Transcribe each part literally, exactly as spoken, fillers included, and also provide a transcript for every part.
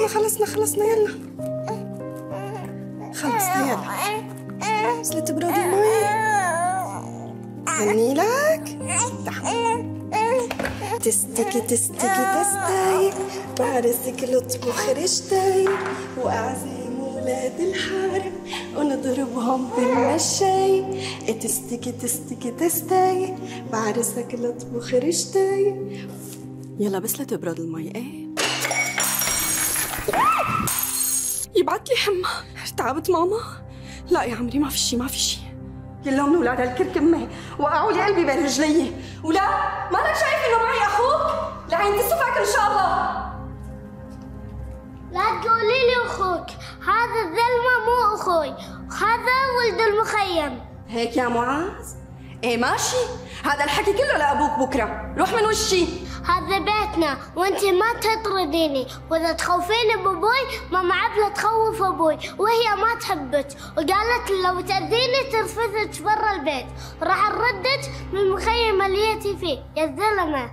اوكي خلصنا خلصنا يلا خلصنا يلا. بس لا تبرد المي. هني لك. تعال. تستكي تستكي تستاي بعرسك لطبخ رشتاي وأعزم ولاد الحارم ونضربهم بالمشاي. تستكي تستكي تستاي بعرسك لطبخ رشتاي. يلا بس لا تبرد المي. ايه يبعت لي حمى. تعبت ماما؟ لا يا عمري ما في شي ما في شي. كلهم من ولاد الكركمة وقعوا لي قلبي بين رجلي. ولا ما انا شايف انه معي اخوك؟ لعين تسفك ان شاء الله. لا تقولي لي اخوك، هذا الزلمه مو اخوي، هذا ولد المخيم. هيك يا معاذ؟ ايه ماشي، هذا الحكي كله لابوك بكره، روح من وشي. هذا بيتنا وانت ما تطرديني، واذا تخوفيني بابوي ماما عبلة تخوف ابوي وهي ما تحبك، وقالت لو تأذيني ترفثك برا البيت، راح نردك من المخيم اللي جيتي فيه يا الزلمه.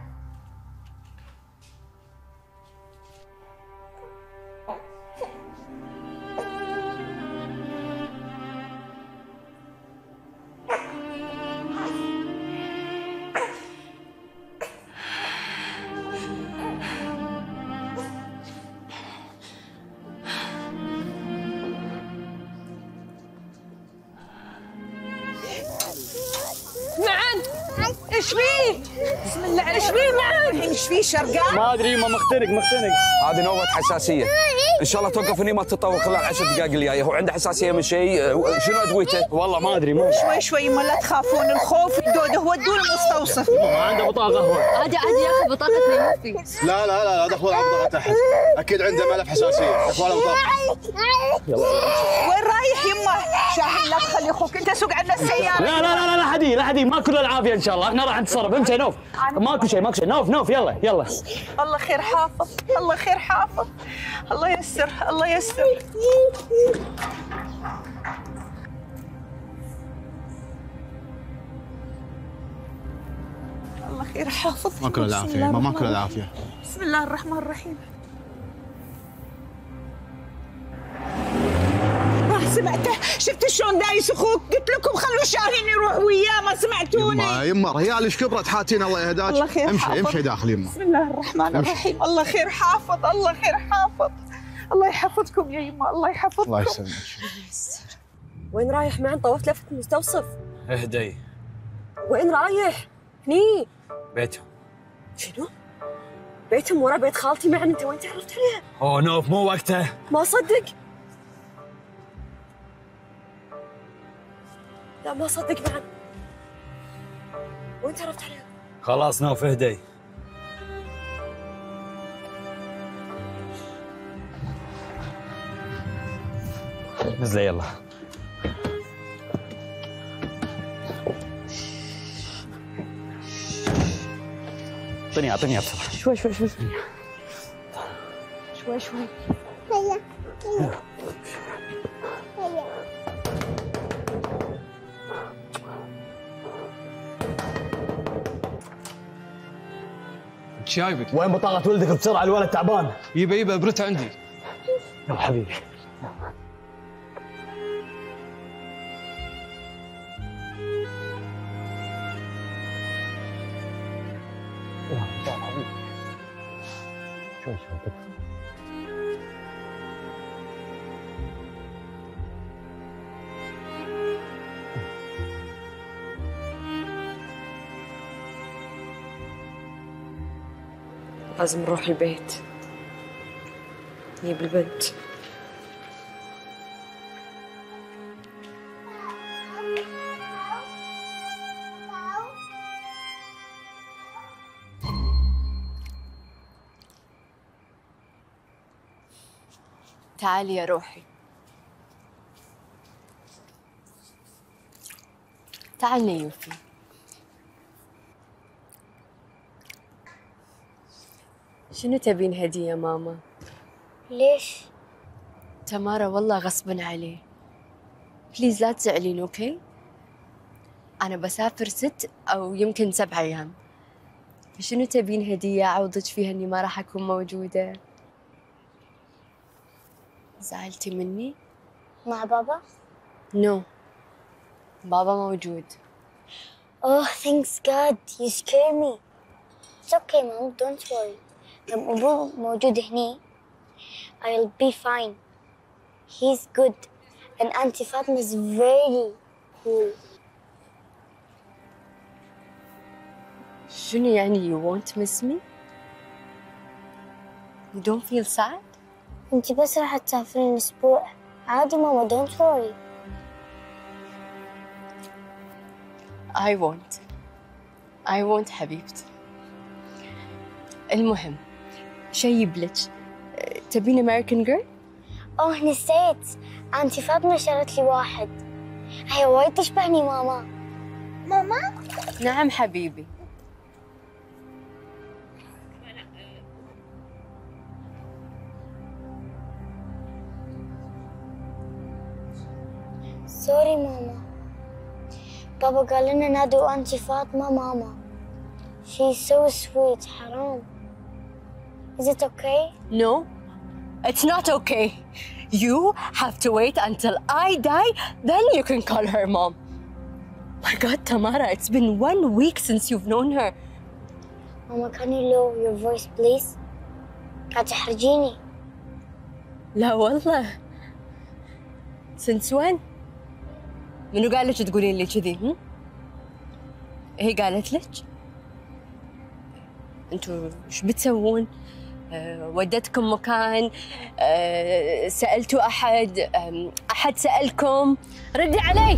ايش فيه؟ بسم الله ايش فيه معك؟ ايش فيه شرقان؟ ما ادري يما مختنق مختنق. هذه نوبة حساسية. ان شاء الله توقف هني ما تتطور خلال عشر دقائق الجاية. هو عنده حساسية من شيء، شنو ادويته؟ والله ما ادري ما شوي شوي يما لا تخافون، الخوف الدودة ودوه المستوصف. ما عنده بطاقة هو. عادي عادي ياخذ بطاقة نيوفي. لا لا لا هذا اخوه عبد تحت، اكيد عنده ملف حساسية، اخوانه بطاقة. يلا وين رايح يما؟ شاهين لا تخلي اخوك انت سوق عنا السيارة. لا لا لا لا حدي لا حدي، ماكو العافية ان شاء الله، احنا راح نتصرف. امشي نوف، ماكو شيء ماكو شيء. نوف نوف يلا يلا. الله خير حافظ، الله خير حافظ، الله يسر الله يسر. الله خير حافظ. ماكو العافية ما ماكو العافية. بسم الله الرحمن الرحيم. ما سمعته، شفت شلون دايس اخوك؟ قلت لكم خلوا شاهين يروح وياه، ما سمعتوني. يما يما ريال ايش كبرت حاتين الله يهداك. الله خير امشي حافظ. امشي داخل يما. بسم الله الرحمن الرحيم. الله خير حافظ، الله خير حافظ، الله يحفظكم يا يما، الله يحفظكم. الله يسلمك. وين رايح معن؟ طوفت لفة مستوصف. اهدي. وين رايح؟ هني بيتهم. شنو؟ بيتهم ورا بيت خالتي معن، انت وين تعرفت عليها؟ اوه نوف مو وقته. ما اصدق. لا ما اصدق معن. وين تعرفت عليها؟ خلاص نوف اهدي. نزلي يلا. اعطيني اعطيني بسرعة. شوي شوي شوي شوي شوي. هيا هيا هيا. ايش جايبك؟ وين بطاقة ولدك بسرعة، الولد تعبان. يبا يبا ابرته عندي. يلا حبيبي. شوي شوي. لازم نروح البيت نجيب البنت. تعالي يا روحي، تعال نيوفي. شنو تبين هدية ماما؟ ليش؟ تمارا والله غصبا عليه، بليز لا تزعلين اوكي؟ أنا بسافر ست أو يمكن سبع أيام. شنو تبين هدية أعوضك فيها إني ما راح أكون موجودة؟ زعلتي مني؟ مع بابا؟ نو no. بابا موجود. Oh, thanks God. You scare me. It's okay, Mom. Don't worry. لما أبوه موجود هني I'll be fine. He's good. And Auntie Fatma is very cool. شنو يعني you won't miss me? You don't feel sad? أنت بس راح تسافرين أسبوع. عادي ماما. Don't worry. I won't. I won't حبيبتي. المهم شيب لك. تبين American Girl؟ أوه نسيت. أنتي فاطمة شرت لي واحد. هي وايد تشبهني ماما. ماما؟ نعم حبيبي. سوري ماما. بابا قال لنا نادوا أنتي فاطمة ماما. She's so sweet. حرام. Is it okay? No, it's not okay. You have to wait until I die, then you can call her mom. My God, Tamara, it's been one week since you've known her. Mama, can you lower your voice, please? قاعد تحرجيني. لا والله. Since when? منو قال لك تقولين لي كذي؟ هم؟ هي قالت لك؟ انتوا ايش بتسوون؟ أه ودتكم مكان؟ أه سألتوا أحد؟ أه أحد سألكم؟ ردي علي!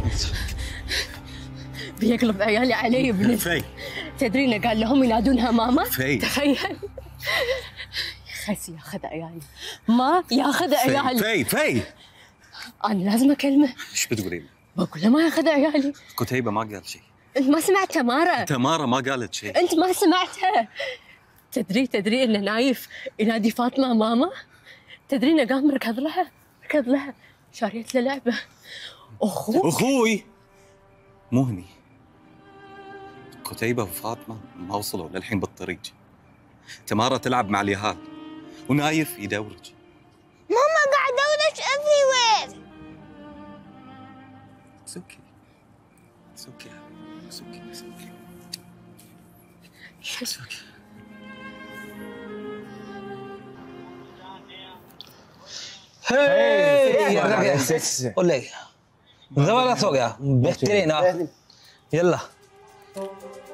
بيقلب عيالي علي ابني. في تدرين قال لهم ينادونها ماما؟ في تخيل. خسي ياخذ عيالي. ما ياخذ عيالي. في في أنا لازم أكلمه. ايش بتقولين؟ بقول له ما ياخذ عيالي. كتيبة ما قال شيء. أنت ما سمعت تمارا. تمارا ما قالت شيء. أنت ما سمعتها. تدري تدري إن نايف ينادي فاطمة ماما؟ تدري إنه قام ركض لها ركض لها شاريت له لعبة. أخوك أخوي مو هني. كتيبة وفاطمة ما وصلوا للحين بالطريق. تمارا تلعب مع اليهال ونايف يدورج. ماما قاعد أدورج everywhere. It's okay. It's okay. It's okay. It's okay. It's okay. هاي قول لي زمان سوق يا بهترين ها يلا